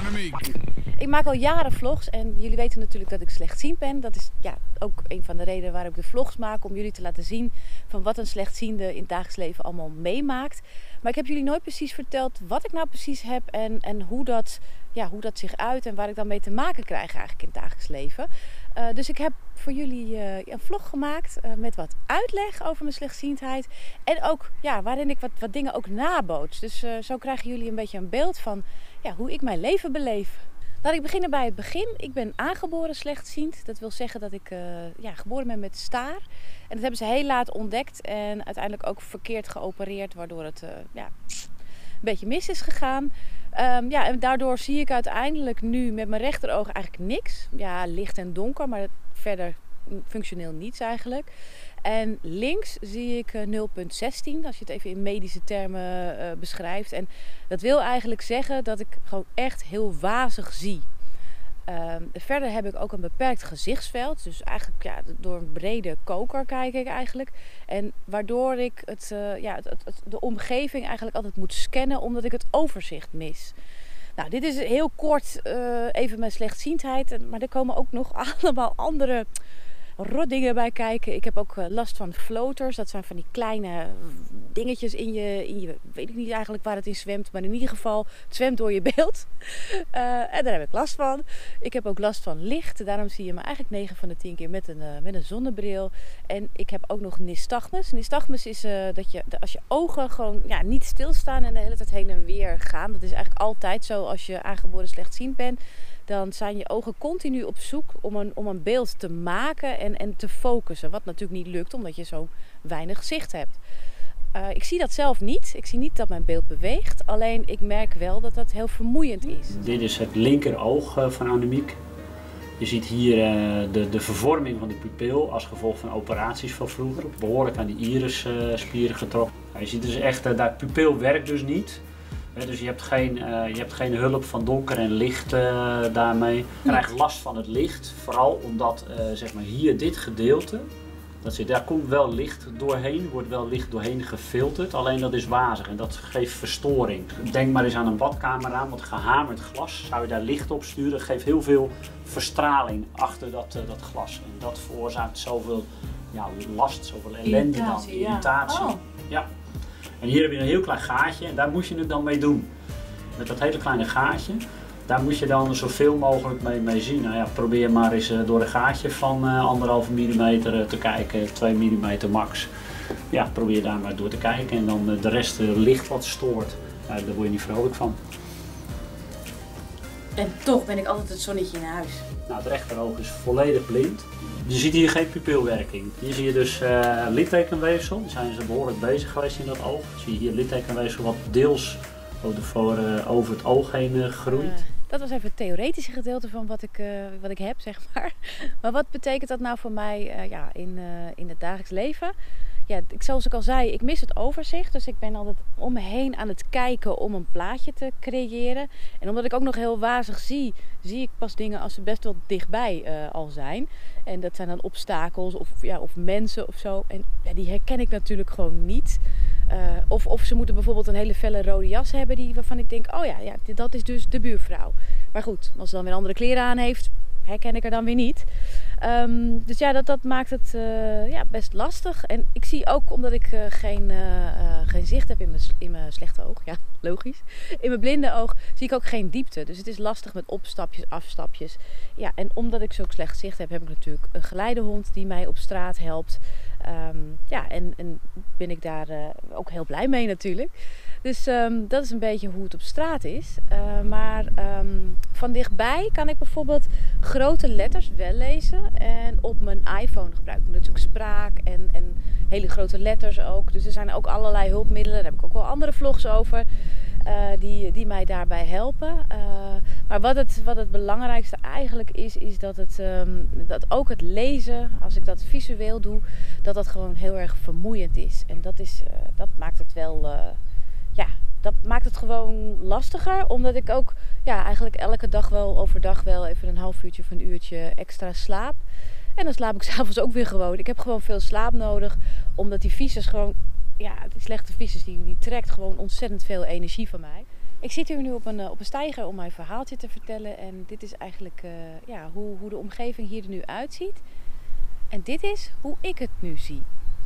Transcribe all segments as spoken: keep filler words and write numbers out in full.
Annemiek. Ik maak al jaren vlogs en jullie weten natuurlijk dat ik slechtziend ben. Dat is ja, ook een van de redenen waarom ik de vlogs maak. Om jullie te laten zien van wat een slechtziende in het dagelijks leven allemaal meemaakt. Maar ik heb jullie nooit precies verteld wat ik nou precies heb en, en hoe, dat, ja, hoe dat zich uit en waar ik dan mee te maken krijg eigenlijk in het dagelijks leven. Uh, dus ik heb voor jullie uh, een vlog gemaakt uh, met wat uitleg over mijn slechtziendheid. En ook ja, waarin ik wat, wat dingen ook naboots. Dus uh, zo krijgen jullie een beetje een beeld van ja, hoe ik mijn leven beleef. Laat ik beginnen bij het begin. Ik ben aangeboren slechtziend. Dat wil zeggen dat ik uh, ja, geboren ben met staar. En dat hebben ze heel laat ontdekt en uiteindelijk ook verkeerd geopereerd, waardoor het uh, ja, een beetje mis is gegaan. Um, ja, en daardoor zie ik uiteindelijk nu met mijn rechteroog eigenlijk niks. Ja, licht en donker, maar verder functioneel niets eigenlijk. En links zie ik nul komma zestien, als je het even in medische termen uh, beschrijft. En dat wil eigenlijk zeggen dat ik gewoon echt heel wazig zie. Uh, verder heb ik ook een beperkt gezichtsveld. Dus eigenlijk ja, door een brede koker kijk ik eigenlijk. En waardoor ik het, uh, ja, het, het, de omgeving eigenlijk altijd moet scannen, omdat ik het overzicht mis. Nou, dit is heel kort uh, even mijn slechtziendheid. Maar er komen ook nog allemaal andere rotdingen bij kijken. Ik heb ook uh, last van floaters. Dat zijn van die kleine dingetjes in je, in je... Weet ik niet eigenlijk waar het in zwemt. Maar in ieder geval, het zwemt door je beeld. Uh, en daar heb ik last van. Ik heb ook last van licht. Daarom zie je me eigenlijk negen van de tien keer met een, uh, met een zonnebril. En ik heb ook nog nystagmus. Nystagmus is uh, dat je, als je ogen gewoon ja, niet stilstaan en de hele tijd heen en weer gaan. Dat is eigenlijk altijd zo als je aangeboren slechtziend bent. Dan zijn je ogen continu op zoek om een, om een beeld te maken en, en te focussen. Wat natuurlijk niet lukt, omdat je zo weinig zicht hebt. Uh, ik zie dat zelf niet. Ik zie niet dat mijn beeld beweegt. Alleen ik merk wel dat dat heel vermoeiend is. Dit is het linkeroog uh, van Annemiek. Je ziet hier uh, de, de vervorming van de pupil als gevolg van operaties van vroeger. Behoorlijk aan die irisspieren uh, getrokken. Nou, je ziet dus echt, uh, dat pupil werkt dus niet. Dus je hebt, geen, uh, je hebt geen hulp van donker en licht uh, daarmee. Je krijgt last van het licht, vooral omdat uh, zeg maar hier dit gedeelte, dat zit, daar komt wel licht doorheen, wordt wel licht doorheen gefilterd, alleen dat is wazig en dat geeft verstoring. Denk maar eens aan een badkamer aan, want gehamerd glas, zou je daar licht op sturen, dat geeft heel veel verstraling achter dat, uh, dat glas. En dat veroorzaakt zoveel ja, last, zoveel ellende dan, irritatie. Ja. Oh. Ja. En hier heb je een heel klein gaatje en daar moet je het dan mee doen. Met dat hele kleine gaatje, daar moet je dan zoveel mogelijk mee, mee zien. Nou ja, probeer maar eens uh, door een gaatje van uh, anderhalve millimeter uh, te kijken, twee millimeter max. Ja, probeer daar maar door te kijken en dan uh, de rest uh, licht wat stoort. Nou, daar word je niet vrolijk van. En toch ben ik altijd het zonnetje in huis. Nou, het rechteroog is volledig blind. Je ziet hier geen pupilwerking. Hier zie je dus uh, littekenweefsel. Daar zijn ze behoorlijk bezig geweest in dat oog. Zie je hier littekenweefsel wat deels over, uh, over het oog heen uh, groeit. Uh, dat was even het theoretische gedeelte van wat ik, uh, wat ik heb, zeg maar. Maar wat betekent dat nou voor mij uh, ja, in, uh, in het dagelijks leven? Ja, zoals ik al zei, ik mis het overzicht. Dus ik ben altijd om me heen aan het kijken om een plaatje te creëren. En omdat ik ook nog heel wazig zie, zie ik pas dingen als ze best wel dichtbij uh, al zijn. En dat zijn dan obstakels of, ja, of mensen of zo. En ja, die herken ik natuurlijk gewoon niet. Uh, of, of ze moeten bijvoorbeeld een hele felle rode jas hebben die, waarvan ik denk, oh ja, ja, dat is dus de buurvrouw. Maar goed, als ze dan weer andere kleren aan heeft, herken ik er dan weer niet. Um, dus ja, dat, dat maakt het uh, ja, best lastig. En ik zie ook, omdat ik uh, geen, uh, uh, geen zicht heb in mijn, in mijn slechte oog, ja, logisch. In mijn blinde oog zie ik ook geen diepte. Dus het is lastig met opstapjes, afstapjes. Ja, en omdat ik zulk slecht zicht heb, heb ik natuurlijk een geleidehond die mij op straat helpt. Um, ja, en, en ben ik daar uh, ook heel blij mee natuurlijk. Dus um, dat is een beetje hoe het op straat is. Uh, maar um, van dichtbij kan ik bijvoorbeeld grote letters wel lezen. En op mijn iPhone gebruik ik natuurlijk spraak en, en hele grote letters ook. Dus er zijn ook allerlei hulpmiddelen. Daar heb ik ook wel andere vlogs over. Uh, die, die mij daarbij helpen. Uh, maar wat het, wat het belangrijkste eigenlijk is, is dat, het, um, dat ook het lezen, als ik dat visueel doe, dat dat gewoon heel erg vermoeiend is. En dat, is, uh, dat maakt het wel, uh, ja, dat maakt het gewoon lastiger. Omdat ik ook ja, eigenlijk elke dag wel, overdag wel even een half uurtje of een uurtje extra slaap. En dan slaap ik s'avonds ook weer gewoon. Ik heb gewoon veel slaap nodig, omdat die visus gewoon... Ja, die slechte visus die, die trekt gewoon ontzettend veel energie van mij. Ik zit hier nu op een, op een steiger om mijn verhaaltje te vertellen. En dit is eigenlijk uh, ja, hoe, hoe de omgeving hier er nu uitziet. En dit is hoe ik het nu zie.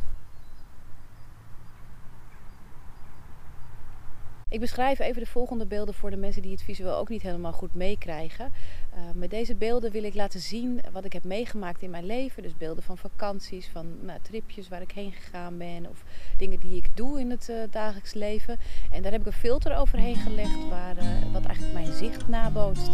Ik beschrijf even de volgende beelden voor de mensen die het visueel ook niet helemaal goed meekrijgen. Uh, met deze beelden wil ik laten zien wat ik heb meegemaakt in mijn leven. Dus beelden van vakanties, van nou, tripjes waar ik heen gegaan ben. Of dingen die ik doe in het uh, dagelijks leven. En daar heb ik een filter overheen gelegd waar, uh, wat eigenlijk mijn zicht nabootst.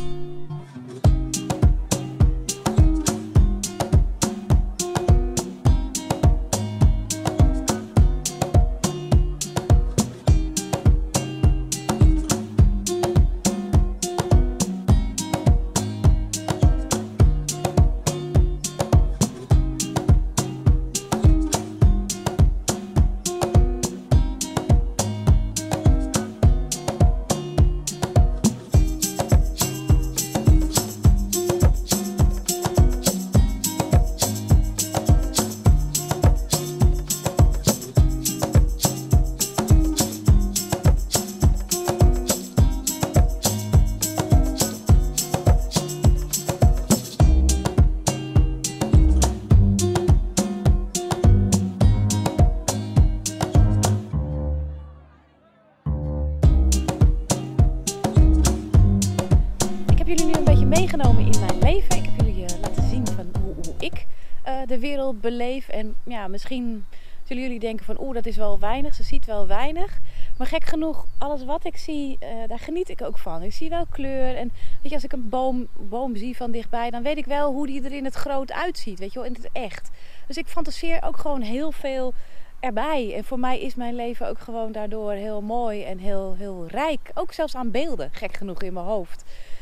Meegenomen in mijn leven. Ik heb jullie uh, laten zien van hoe, hoe ik uh, de wereld beleef. En ja, misschien zullen jullie denken van oeh, dat is wel weinig. Ze ziet wel weinig. Maar gek genoeg, alles wat ik zie, uh, daar geniet ik ook van. Ik zie wel kleur. En weet je, als ik een boom, boom zie van dichtbij, dan weet ik wel hoe die er in het groot uitziet. Weet je wel, in het echt. Dus ik fantaseer ook gewoon heel veel erbij. En voor mij is mijn leven ook gewoon daardoor heel mooi en heel, heel rijk. Ook zelfs aan beelden, gek genoeg in mijn hoofd.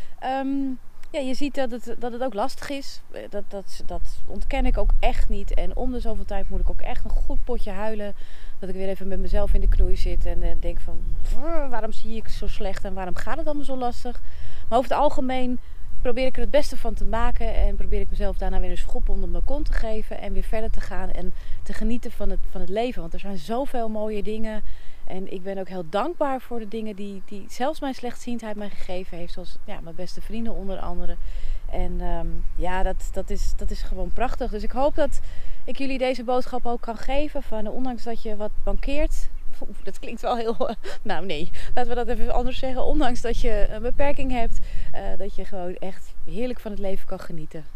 Um, Ja, je ziet dat het, dat het ook lastig is. Dat, dat, dat ontken ik ook echt niet. En om de zoveel tijd moet ik ook echt een goed potje huilen. Dat ik weer even met mezelf in de knoei zit. En uh, denk van, waarom zie ik zo slecht en waarom gaat het allemaal zo lastig? Maar over het algemeen probeer ik er het beste van te maken. En probeer ik mezelf daarna weer een schop onder mijn kont te geven. En weer verder te gaan en te genieten van het, van het leven. Want er zijn zoveel mooie dingen. En ik ben ook heel dankbaar voor de dingen die, die zelfs mijn slechtziendheid mij gegeven heeft. Zoals ja, mijn beste vrienden onder andere. En um, ja, dat, dat, is, dat is gewoon prachtig. Dus ik hoop dat ik jullie deze boodschap ook kan geven. Van, ondanks dat je wat mankeert. Oef, dat klinkt wel heel... Nou nee, laten we dat even anders zeggen. Ondanks dat je een beperking hebt. Uh, dat je gewoon echt heerlijk van het leven kan genieten.